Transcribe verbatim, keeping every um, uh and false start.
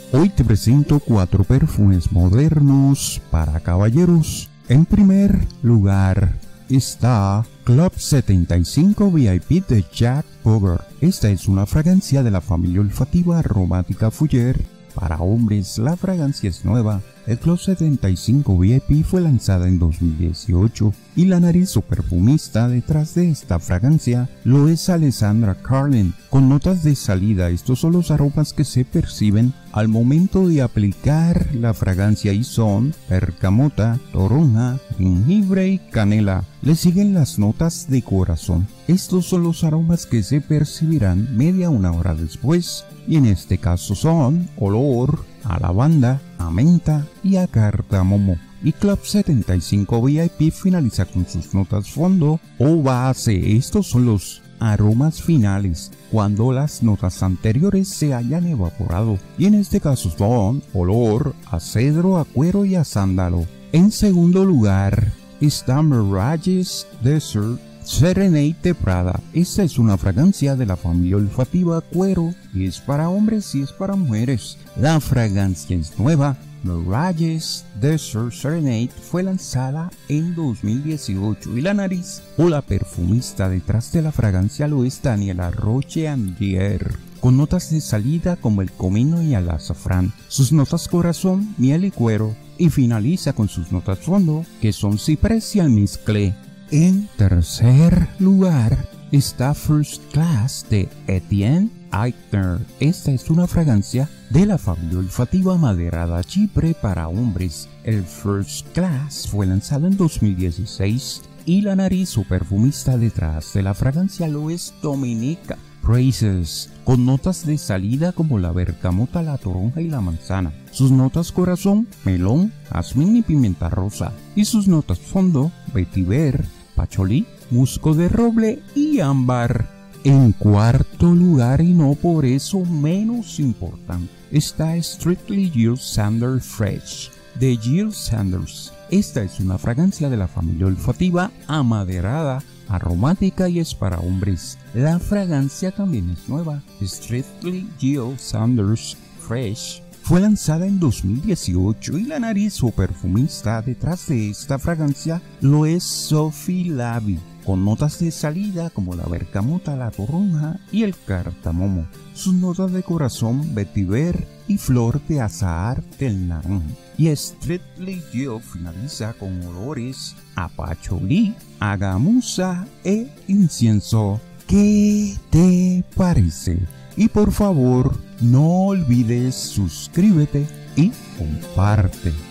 Hoy te presento cuatro perfumes modernos para caballeros. En primer lugar está Club setenta y cinco V I P de Jack Bauer. Esta es una fragancia de la familia olfativa aromática Fougère. Para hombres, la fragancia es nueva. El Club setenta y cinco V I P fue lanzada en dos mil dieciocho y la nariz o perfumista detrás de esta fragancia lo es Alessandra Carlin. Con notas de salida, estos son los aromas que se perciben al momento de aplicar la fragancia y son bergamota, toronja, jengibre y canela. Le siguen las notas de corazón. Estos son los aromas que se percibirán media una hora después y en este caso son olor a lavanda, a menta y a cardamomo. Y Club setenta y cinco V I P finaliza con sus notas fondo o base. Estos son los aromas finales cuando las notas anteriores se hayan evaporado y en este caso son olor a cedro, a cuero y a sándalo. En segundo lugar está Mirage's Desert Serenade de Prada. Esta es una fragancia de la familia olfativa cuero y es para hombres y es para mujeres. La fragancia es nueva. Mirage's Desert Serenade fue lanzada en dos mil dieciocho y la nariz o la perfumista detrás de la fragancia lo es Daniela Roche-Angier, con notas de salida como el comino y el azafrán. Sus notas corazón, miel y cuero, y finaliza con sus notas fondo que son ciprés y almizcle. En tercer lugar está First Class de Etienne Eitner. Esta es una fragancia de la familia olfativa maderada Chipre para hombres. El First Class fue lanzado en dos mil dieciséis y la nariz o perfumista detrás de la fragancia lo es Dominica Praises, con notas de salida como la bergamota, la toronja y la manzana. Sus notas corazón, melón, jazmín y pimienta rosa. Y sus notas fondo, vetiver, pacholí, musgo de roble y ámbar. En cuarto lugar, y no por eso menos importante, está Strictly Jill Sanders Fresh de Jill Sanders. Esta es una fragancia de la familia olfativa amaderada, aromática y es para hombres. La fragancia también es nueva. Strictly Jill Sanders Fresh fue lanzada en dos mil dieciocho y la nariz o perfumista detrás de esta fragancia lo es Sophie Lavi, con notas de salida como la bergamota, la toronja y el cardamomo. Sus notas de corazón, vetiver y flor de azahar del naranja. Y Strictly Jill finaliza con olores a pacholí, a gamuza e incienso. ¿Qué te parece? Y por favor, no olvides suscríbete y comparte.